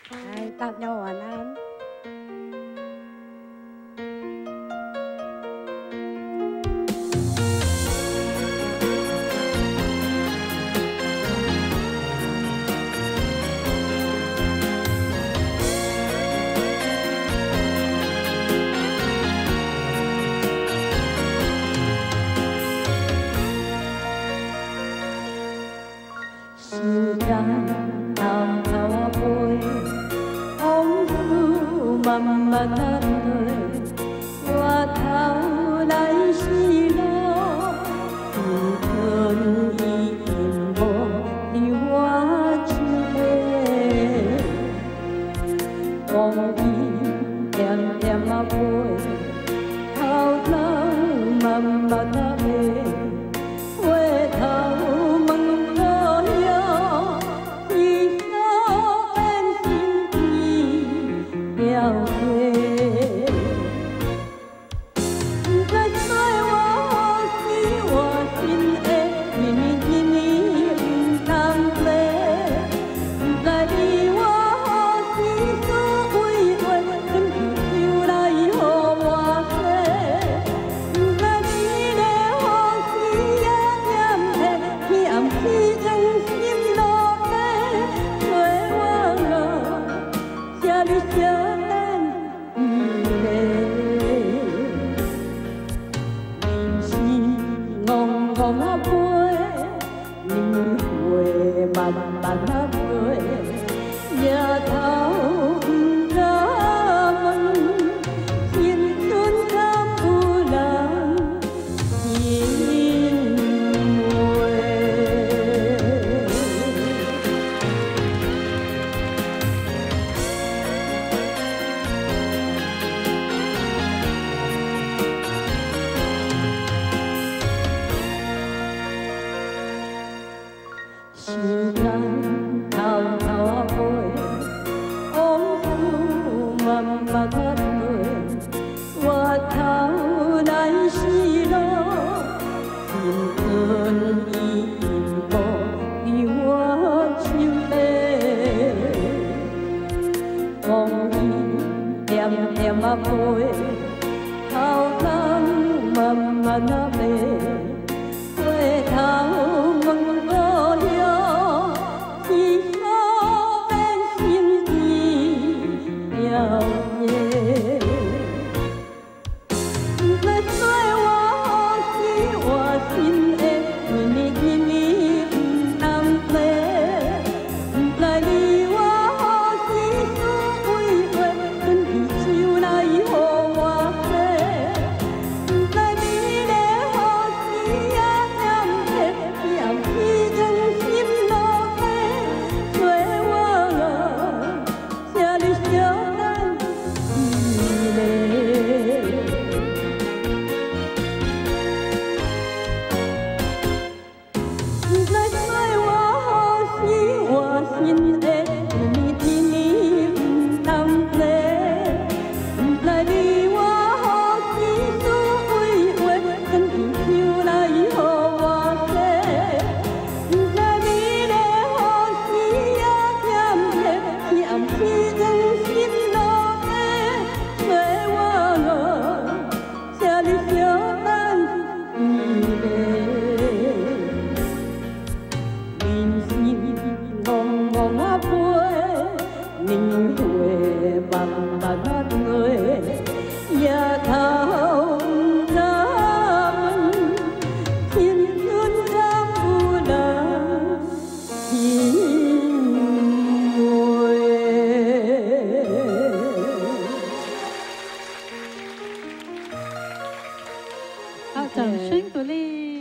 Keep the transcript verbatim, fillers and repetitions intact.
嗨，大家晚安。时间偷偷啊飞，往事慢慢啊退，我头来是路，青春已经无伫我手底，往日点点啊飞，偷偷慢慢啊飞，回头问。 了解，不知说我是我心的，一年一年不通过，不知你我是所为话，忍住手来予我说，不知你的好事也念下，天暗时将心落底，找我这里相。 风啊飞，年月慢慢啊过，夜头不敢问，青春敢有人欣慰？时间偷偷啊飞，往事慢慢啊退，我头来是路，青春已经无伫我手底，往日点点啊飞，偷偷慢慢啊飞，回头问。 了解，不知说我是我心的，一年一年不通过，不知你我是所为话，忍住手来予我说，不知你的好事也念下，天暗时将心落底，找我这里相。 心的一年一年不通过，不知你我好是所为话，忍住手来予我说，不知你的好事也念下，天暗时将心落底，找我这里相等依风啊飞，年月慢慢啊过，夜头不敢问，青春敢有人欣慰？ 好，掌声鼓励。